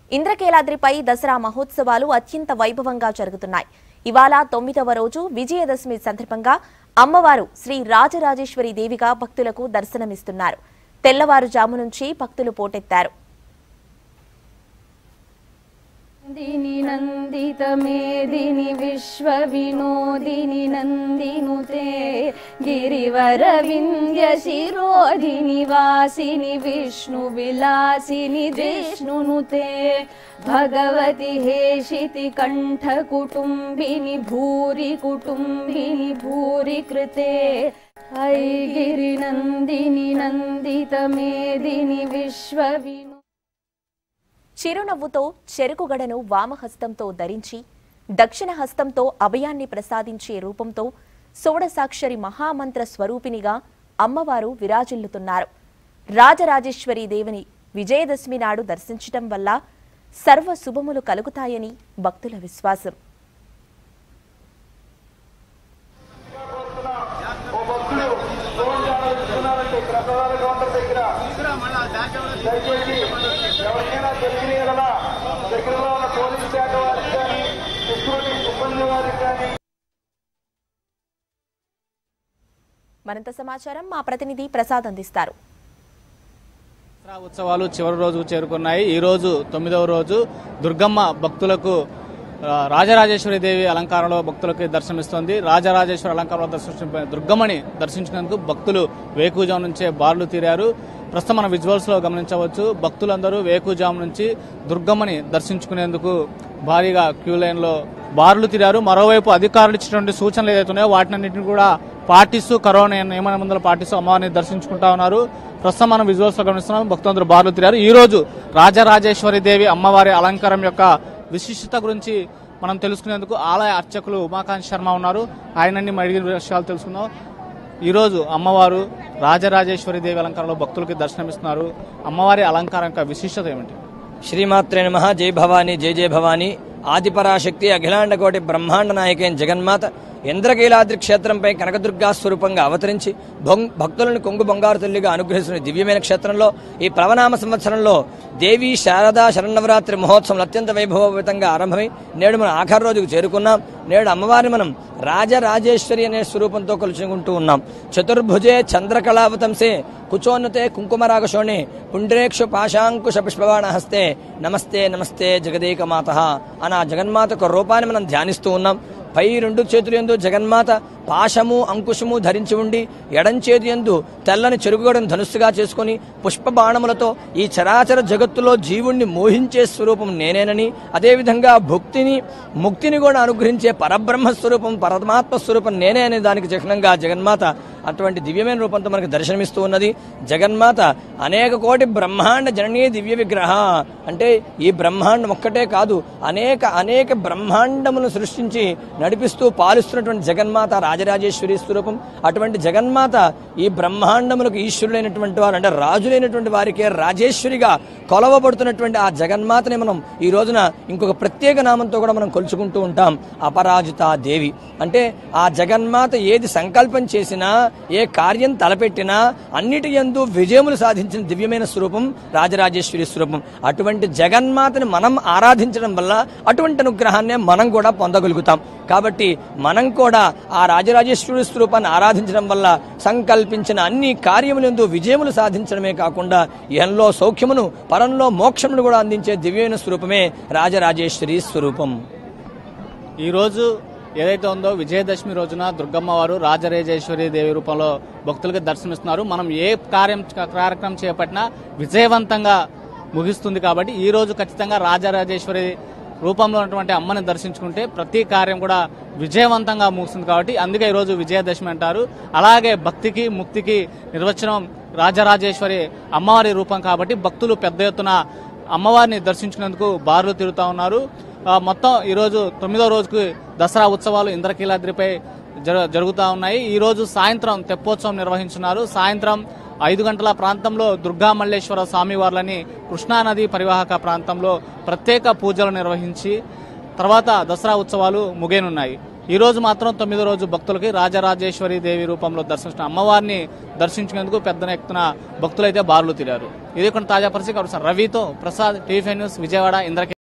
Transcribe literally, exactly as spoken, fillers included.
ఇంద్రకీలాద్రిపై దసరా మహోత్సవాలు అత్యంత వైభవంగా జరుగుతున్నాయి. ఇవాళ తొమ్మిదవ రోజు విజయదశమి సందర్భంగా అమ్మవారు శ్రీ రాజరాజేశ్వరి దేవిగా భక్తులకు దర్శనమిస్తున్నారు. తెల్లవారుజాము నుంచి భక్తులు పోటెత్తారు. నందిని నందిత మేదిని విశ్వ వినోదిని నందినుతే గిరివర వింధ్య శిరోధిని వాసిని విష్ణు విలాసిని విష్ణునుతే భగవతి హేషితి కంఠ కుటుంబిని భూరి కుటుంబిని భూరి కృతే ఐగిరి నందిని నందిత మేదిని విశ్వ వినో చిరునవ్వుతో చెరుకుగడను వామహస్తంతో ధరించి దక్షిణ హస్తంతో అభయాన్ని ప్రసాదించే రూపంతో షోడశాక్షరి మహామంత్ర స్వరూపినిగా అమ్మవారు విరాజిల్లుతున్నారు. రాజరాజేశ్వరి దేవిని విజయదశమి నాడు దర్శించడం వల్ల సర్వ శుభములు కలుగుతాయని భక్తుల విశ్వాసం. మరింత సమాచారం మా ప్రతినిధి ప్రసాద్ అందిస్తారు. దసరా ఉత్సవాలు చివరి రోజు చేరుకున్నాయి. ఈ రోజు తొమ్మిదవ రోజు దుర్గమ్మ భక్తులకు రాజరాజేశ్వరి దేవి అలంకారంలో భక్తులకు దర్శనమిస్తోంది. రాజరాజేశ్వరి అలంకారంలో దర్శించిన దుర్గమ్మని దర్శించుకునేందుకు భక్తులు వేకుజాము నుంచే బారులు తీరారు. ప్రస్తుతం మన విజువల్స్ లో గమనించవచ్చు. భక్తులందరూ వేకుజాము నుంచి దుర్గమ్మని దర్శించుకునేందుకు భారీగా క్యూ లైన్ లో బారులు తీరారు. మరోవైపు అధికారులు ఇచ్చినటువంటి సూచనలు ఏదైతే ఉన్నాయో వాటినన్నింటినీ కూడా పాటిస్తూ కరోనా నియమ నిబంధనలు పాటిస్తూ అమ్మవారిని దర్శించుకుంటా ఉన్నారు. ప్రస్తుతం మనం విజువల్స్ లో గమనిస్తున్నాం. భక్తులందరూ బారులు తీరారు. ఈ రోజు రాజరాజేశ్వరి దేవి అమ్మవారి అలంకారం యొక్క విశిష్టత గురించి మనం తెలుసుకునేందుకు ఆలయ అర్చకులు ఉమాకాంత్ శర్మ ఉన్నారు. ఆయనన్ని మరిన్ని విషయాలు తెలుసుకుందాం. ఈ రోజు అమ్మవారు రాజరాజేశ్వరి దేవి అలంకారంలో భక్తులకి దర్శనమిస్తున్నారు. అమ్మవారి అలంకారం యొక్క విశిష్టత ఏమిటి? శ్రీమాత్రే నమః. జై భవానీ జై జయ భవానీ. ఆదిపరాశక్తి అఖిలాండ కోటి బ్రహ్మాండ నాయకైన జగన్మాత ఇంద్రకీలాద్రి క్షేత్రంపై కనకదుర్గా స్వరూపంగా అవతరించి భక్తులను కొంగు బంగారు తల్లిగా అనుగ్రహిస్తున్న దివ్యమైన క్షేత్రంలో ఈ ప్లవనామ సంవత్సరంలో దేవీ శారదా శరన్నవరాత్రి మహోత్సవం అత్యంత వైభవోపేతంగా ఆరంభమై నేడు మనం ఆఖరి రోజుకు చేరుకున్నాం. నేడు అమ్మవారిని మనం రాజరాజేశ్వరి అనే స్వరూపంతో కొలుచుకుంటూ ఉన్నాం. చతుర్భుజే చంద్రకళావతంసే కుచోన్నతే కుంకుమరాగశోణే పుండ్రేక్షు పాశాంకుశ పుష్పబాణ హస్తే నమస్తే నమస్తే జగదేక మాత అన్న జగన్మాత ఒక రూపాన్ని మనం ధ్యానిస్తూ ఉన్నాం. పై రెండు చేతులు యందు జగన్మాత పాశము అంకుశము ధరించి ఉండి ఎడం చేతి యందు తెల్లని చెరుగుగడను ధనుస్సుగా చేసుకుని పుష్ప బాణములతో ఈ చరాచర జగత్తులో జీవుణ్ణి మోహించే స్వరూపం నేనేనని, అదేవిధంగా భుక్తిని ముక్తిని కూడా అనుగ్రహించే పరబ్రహ్మ స్వరూపం పరమాత్మ స్వరూపం నేనే అనే దానికి చిహ్నంగా జగన్మాత అటువంటి దివ్యమైన రూపంతో మనకు దర్శనమిస్తూ ఉన్నది. జగన్మాత అనేక కోటి బ్రహ్మాండ జననీ దివ్య విగ్రహ అంటే ఈ బ్రహ్మాండం ఒక్కటే కాదు, అనేక అనేక బ్రహ్మాండములను సృష్టించి నడిపిస్తూ పాలిస్తున్నటువంటి జగన్మాత రాజరాజేశ్వరి స్వరూపం. అటువంటి జగన్మాత ఈ బ్రహ్మాండములకు ఈశ్వరులైనటువంటి వారు అంటే రాజులైనటువంటి వారికే రాజేశ్వరిగా కొలవబడుతున్నటువంటి ఆ జగన్మాతని మనం ఈ రోజున ఇంకొక ప్రత్యేక నామంతో కూడా మనం కొలుచుకుంటూ ఉంటాం. అపరాజిత దేవి అంటే ఆ జగన్మాత ఏది సంకల్పం చేసినా ఏ కార్యం తలపెట్టినా అన్నిటి యందు విజయములు సాధించిన దివ్యమైన స్వరూపం రాజరాజేశ్వరి స్వరూపం. అటువంటి జగన్మాతని మనం ఆరాధించడం వల్ల అటువంటి అనుగ్రహాన్ని మనం కూడా పొందగలుగుతాం. కాబట్టి మనం కూడా ఆ రాజరాజేశ్వరి స్వరూపాన్ని ఆరాధించడం వల్ల సంకల్పించిన అన్ని కార్యములందు విజయములు సాధించడమే కాకుండా ఇహంలో సౌఖ్యమును పరంలో మోక్షమును కూడా అందించే దివ్యమైన స్వరూపమే రాజరాజేశ్వరి స్వరూపం. ఈరోజు ఏదైతే ఉందో విజయదశమి రోజున దుర్గమ్మ వారు రాజరాజేశ్వరి దేవి రూపంలో భక్తులకు దర్శనమిస్తున్నారు. మనం ఏ కార్యం కార్యక్రమం చేపట్టినా విజయవంతంగా ముగిస్తుంది. కాబట్టి ఈ రోజు ఖచ్చితంగా రాజరాజేశ్వరి రూపంలో ఉన్నటువంటి అమ్మని దర్శించుకుంటే ప్రతి కార్యం కూడా విజయవంతంగా ముగుస్తుంది. కాబట్టి అందుకే ఈరోజు విజయదశమి అంటారు. అలాగే భక్తికి ముక్తికి నిర్వచనం రాజరాజేశ్వరి అమ్మవారి రూపం కాబట్టి భక్తులు పెద్ద ఎత్తున అమ్మవారిని దర్శించుకునేందుకు బారులు తిరుగుతూ ఉన్నారు. మొత్తం ఈరోజు తొమ్మిదో రోజుకు దసరా ఉత్సవాలు ఇంద్రకీలాద్రిపై జరుగుతూ ఉన్నాయి. ఈ రోజు సాయంత్రం తెప్పోత్సవం నిర్వహించున్నారు. సాయంత్రం ఐదు గంటల ప్రాంతంలో దుర్గా మల్లేశ్వర స్వామి వార్లని కృష్ణానది పరివాహక ప్రాంతంలో ప్రత్యేక పూజలు నిర్వహించి తర్వాత దసరా ఉత్సవాలు ముగియనున్నాయి. ఈ రోజు మాత్రం తొమ్మిదో రోజు భక్తులకి రాజరాజేశ్వరి దేవి రూపంలో దర్శించిన అమ్మవారిని దర్శించుకునేందుకు పెద్ద ఎత్తున భక్తులైతే బారులు తీరారు. ఇది కొన్ని తాజా పరిస్థితి రవితో Prasad, TV five news, Vijayawada, Indra.